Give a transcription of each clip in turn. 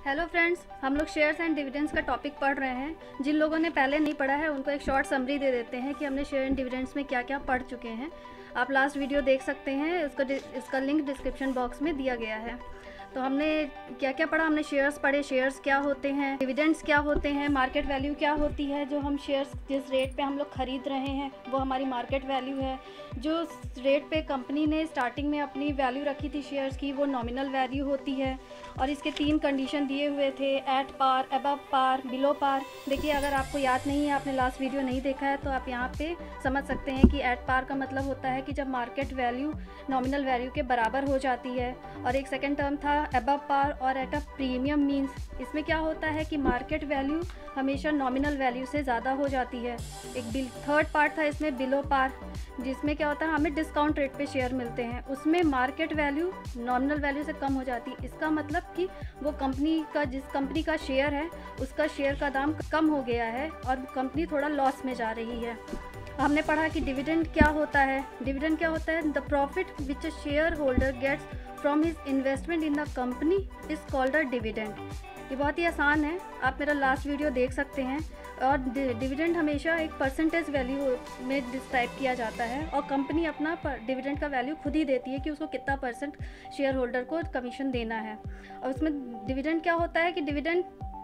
Hello friends, हम लोग shares and dividends का टॉपिक पढ़ रहे हैं। जिन लोगों ने पहले नहीं पढ़ा है उनको एक शॉर्ट समरी दे देते हैं कि हमने शेयर एंड डिविडेंड्स में क्या क्या पढ़ चुके हैं। आप लास्ट वीडियो देख सकते हैं, इसका लिंक डिस्क्रिप्शन बॉक्स में दिया गया है। तो हमने क्या क्या पढ़ा, हमने शेयर्स पढ़े, शेयर्स क्या होते हैं, डिविडेंड्स क्या होते हैं, मार्केट वैल्यू क्या होती है। जो हम शेयर्स जिस रेट पे हम लोग ख़रीद रहे हैं वो हमारी मार्केट वैल्यू है। जो रेट पे कंपनी ने स्टार्टिंग में अपनी वैल्यू रखी थी शेयर्स की, वो नॉमिनल वैल्यू होती है। और इसके 3 कंडीशन दिए हुए थे, at par, above par, below par. देखिए, अगर आपको याद नहीं है, आपने लास्ट वीडियो नहीं देखा है, तो आप यहाँ पे समझ सकते हैं कि एट पार का मतलब होता है कि जब मार्केट वैल्यू नॉमिनल वैल्यू के बराबर हो जाती है। और एक सेकेंड टर्म था अबव पार और एट अ प्रीमियम मीन्स, इसमें क्या होता है कि मार्केट वैल्यू हमेशा नॉमिनल वैल्यू से ज़्यादा हो जाती है। एक थर्ड पार्ट था इसमें बिलो पार, जिसमें क्या होता है हमें डिस्काउंट रेट पे शेयर मिलते हैं, उसमें मार्केट वैल्यू नॉमिनल वैल्यू से कम हो जाती है। इसका मतलब कि वो कंपनी का, जिस कंपनी का शेयर है उसका शेयर का दाम कम हो गया है और कंपनी थोड़ा लॉस में जा रही है। हमने पढ़ा कि डिविडेंड क्या होता है। डिविडेंड क्या होता है, the profit which a share holder gets from his investment in the company is called a dividend. ये बहुत ही आसान है, आप मेरा लास्ट वीडियो देख सकते हैं। और डिविडेंड हमेशा एक परसेंटेज वैल्यू में डिस्क्राइब किया जाता है और कंपनी अपना डिविडेंड का वैल्यू खुद ही देती है कि उसको कितना % शेयर होल्डर को कमीशन देना है। और उसमें डिविडेंड क्या होता है कि डिविडेंड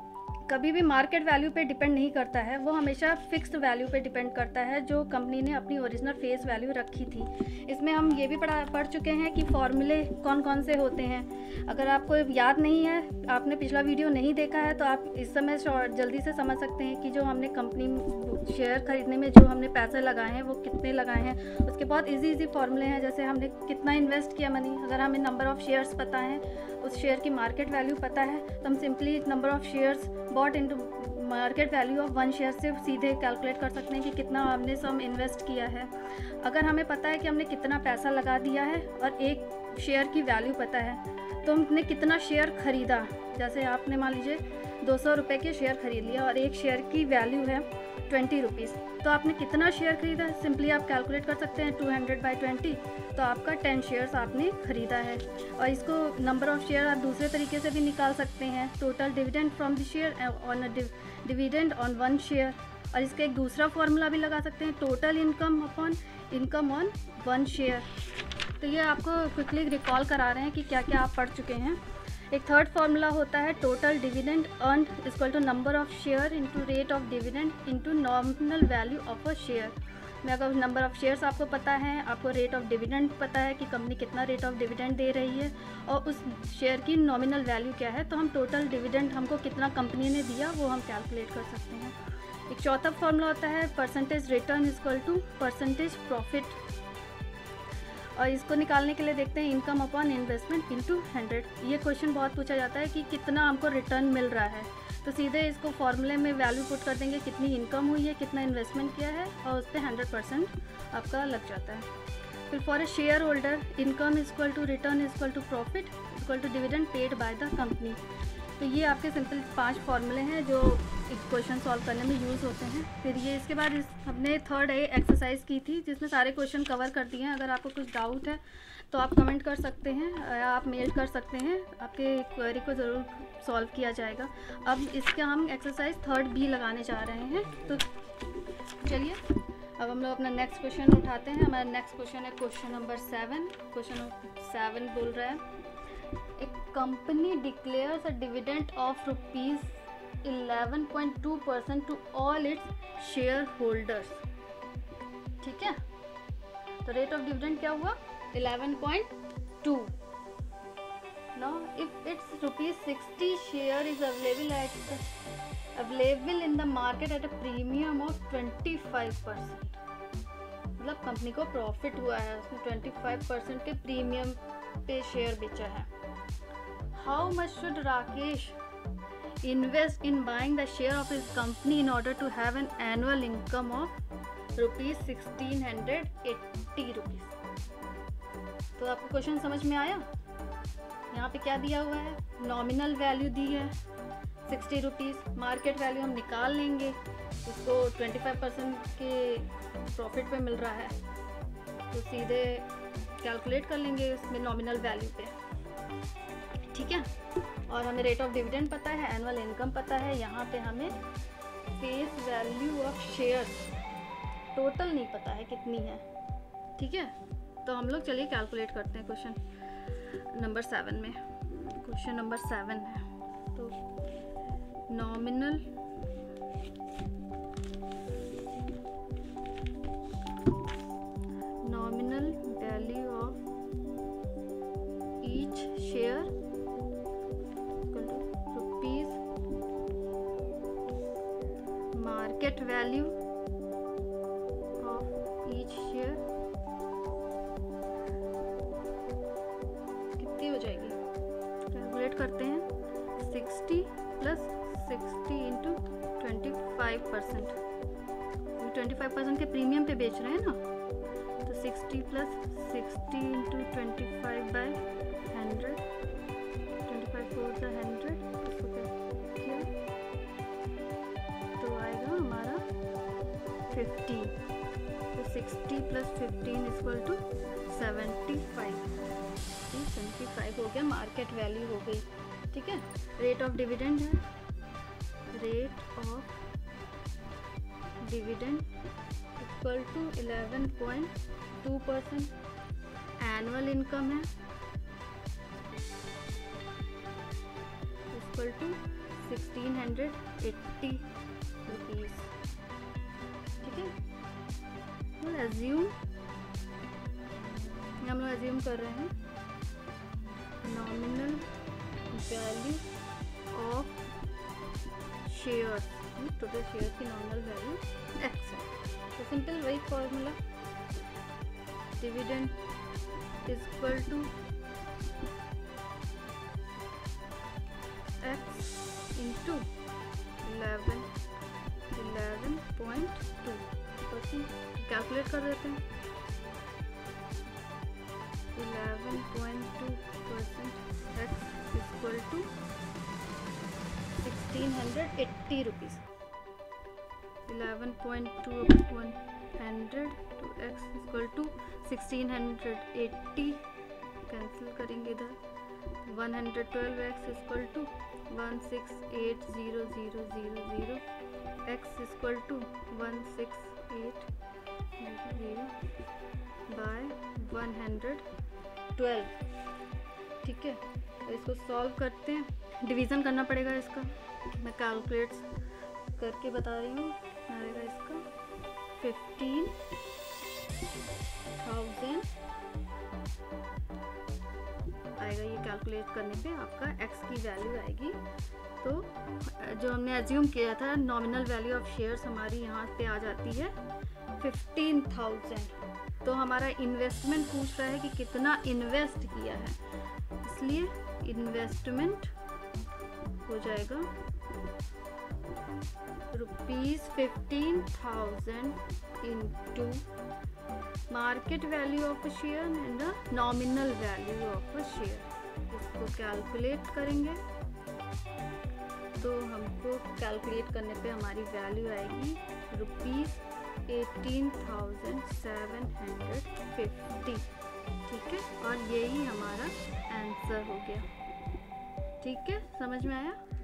कभी भी मार्केट वैल्यू पे डिपेंड नहीं करता है, वो हमेशा फिक्स्ड वैल्यू पे डिपेंड करता है जो कंपनी ने अपनी ओरिजिनल फेस वैल्यू रखी थी। इसमें हम ये भी पढ़ चुके हैं कि फॉर्मूले कौन कौन से होते हैं। अगर आपको याद नहीं है, आपने पिछला वीडियो नहीं देखा है, तो आप इस समय जल्दी से समझ सकते हैं कि जो हमने कंपनी शेयर खरीदने में जो हमने पैसे लगाए हैं वो कितने लगाए हैं। उसके बहुत इजी फार्मूले हैं, जैसे हमने कितना इन्वेस्ट किया मनी। अगर हमें नंबर ऑफ़ शेयर्स पता है, उस शेयर की मार्केट वैल्यू पता है, तो हम simply number of shares bought into market value of 1 share से सीधे कैलकुलेट कर सकते हैं कि कितना हमने सम इन्वेस्ट किया है। अगर हमें पता है कि हमने कितना पैसा लगा दिया है और एक शेयर की वैल्यू पता है, तो हमने कितना शेयर ख़रीदा। जैसे आपने मान लीजिए 200 रुपये के शेयर ख़रीद लिया और एक शेयर की वैल्यू है 20 रुपीज़, तो आपने कितना शेयर ख़रीदा, सिंपली आप कैलकुलेट कर सकते हैं 200/20, तो आपका 10 शेयर्स आपने ख़रीदा है। और इसको नंबर ऑफ़ शेयर आप दूसरे तरीके से भी निकाल सकते हैं, total dividend from the share on dividend on 1 share. और इसका एक दूसरा फार्मूला भी लगा सकते हैं, total income upon income on 1 share. तो ये आपको क्विकली रिकॉल करा रहे हैं कि क्या क्या आप पढ़ चुके हैं। एक थर्ड फार्मूला होता है total dividend earned equal to number of share into rate of dividend into nominal value of a share. में अगर नंबर ऑफ़ शेयर्स आपको पता है, आपको रेट ऑफ डिविडेंड पता है कि कंपनी कितना रेट ऑफ डिविडेंड दे रही है और उस शेयर की नॉमिनल वैल्यू क्या है, तो हम टोटल डिविडेंड हमको कितना कंपनी ने दिया वो हम कैलकुलेट कर सकते हैं। एक चौथा फार्मूला होता है percentage return equal to percentage profit. और इसको निकालने के लिए देखते हैं इनकम अपॉन इन्वेस्टमेंट इंटू 100। ये क्वेश्चन बहुत पूछा जाता है कि कितना हमको रिटर्न मिल रहा है, तो सीधे इसको फॉर्मूले में वैल्यू पुट कर देंगे, कितनी इनकम हुई है, कितना इन्वेस्टमेंट किया है, और उस पर 100% आपका लग जाता है। फिर for a share holder income equal to return equal to profit equal to dividend paid by the company. तो ये आपके सिंपल 5 फार्मूले हैं जो एक क्वेश्चन सॉल्व करने में यूज़ होते हैं। फिर ये इसके बाद हमने थर्ड एक्सरसाइज की थी जिसमें सारे क्वेश्चन कवर कर दिए हैं। अगर आपको कुछ डाउट है तो आप कमेंट कर सकते हैं या आप मेल कर सकते हैं, आपके क्वेरी को ज़रूर सॉल्व किया जाएगा। अब इसका हम एक्सरसाइज 3 भी लगाने जा रहे हैं। तो चलिए अब हम लोग अपना नेक्स्ट क्वेश्चन उठाते हैं। हमारा नेक्स्ट क्वेश्चन है क्वेश्चन नंबर 7। क्वेश्चन 7 बोल रहा है, A company declares a dividend of ₹11.2% to all its shareholders। ठीक है, तो रेट ऑफ डिविडेंड क्या हुआ 11.2। Now if its ₹60 share is available in the market at a premium of 25%, मतलब कंपनी को प्रॉफिट हुआ है, उसने 25% के प्रीमियम पे शेयर बेचा है। How much should Rakesh invest in buying the share of his company in order to have an annual income of ₹1680? तो आपको क्वेश्चन समझ में आया? यहाँ पे क्या दिया हुआ है, नॉमिनल वैल्यू दी है 60 रुपीज़, मार्केट वैल्यू हम निकाल लेंगे, उसको 25% के प्रॉफिट पे मिल रहा है, तो सीधे कैलकुलेट कर लेंगे उसमें नॉमिनल वैल्यू पे। ठीक है, और और हमें रेट ऑफ डिविडेंड पता है, एनुअल इनकम पता है। यहाँ पे हमें face value of share total नहीं पता है कितनी है, ठीक है। तो हम लोग चलिए कैलकुलेट करते हैं क्वेश्चन नंबर 7 में। क्वेश्चन नंबर 7 है, तो nominal value of each share rupees market value of each share कितनी हो जाएगी, कैलकुलेट करते हैं। 60 + 60 × 25%, 25% के प्रीमियम पे बेच रहे हैं ना, तो 60 + 60 × 25/100, 25 4 100, इसको किया तो आएगा हमारा 15। तो 60 + 15 = 75 हो गया, मार्केट वैल्यू हो गई, ठीक है। रेट ऑफ डिविडेंड है, rate of dividend = 11.2%। Annual income है = 1680 रुपीज़, ठीक है। एज्यूम, हम लोग एज्यूम कर रहे हैं nominal value of share, total share की नॉमिनल वैल्यू x है। तो सिंपल वही फॉर्मूला, डिविडेंड = x × 11.2%। कैलकुलेट कर देते हैं। 11.2% x = 1680 rupees. 11.2 / 100 to x = 1680, cancel करेंगे इधर। 112x = 168000, x = 1680 by 112, ठीक है। तो इसको सॉल्व करते हैं, डिवीज़न करना पड़ेगा इसका, मैं कैलकुलेट करके बता रही हूँ। आएगा इसका 15,000 आएगा, ये कैलकुलेट करने पे आपका x की वैल्यू आएगी। तो जो हमने एज्यूम किया था नॉमिनल वैल्यू ऑफ शेयर्स हमारी यहाँ पे आ जाती है 15,000। तो हमारा इन्वेस्टमेंट पूछ रहा है कि कितना इन्वेस्ट किया है, इसलिए इन्वेस्टमेंट हो जाएगा ₹15,000 into market value of a share and nominal value of a share. इसको कैलकुलेट करेंगे तो हमको कैलकुलेट करने पे हमारी वैल्यू आएगी ₹18,750, ठीक है। और यही हमारा आंसर हो गया, ठीक है। समझ में आया?